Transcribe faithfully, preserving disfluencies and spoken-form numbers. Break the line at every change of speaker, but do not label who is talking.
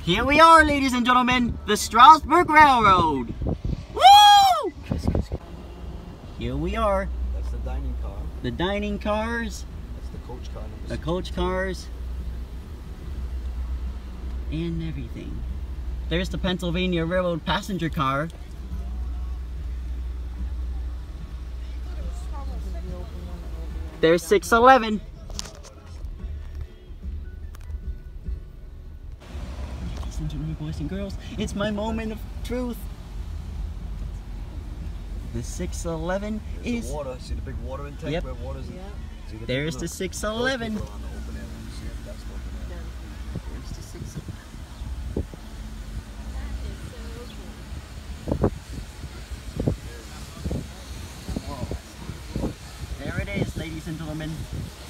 Here we are, ladies and gentlemen, the Strasburg Railroad. Woo! Here we are.
That's the dining car.
The dining cars.
That's the coach car.
The coach cars. And everything. There's the Pennsylvania Railroad passenger car. There's six eleven. Ladies and gentlemen, boys and girls, it's my moment of truth. The six eleven
There's
is...
the water. See the big water intake?
Yep.
Where water's in?
Yeah.
See the
There's
people
the
that-
six
those
eleven.
people are on the open air. See it? That's the open air.
There's the six eleven. There it is, ladies and gentlemen.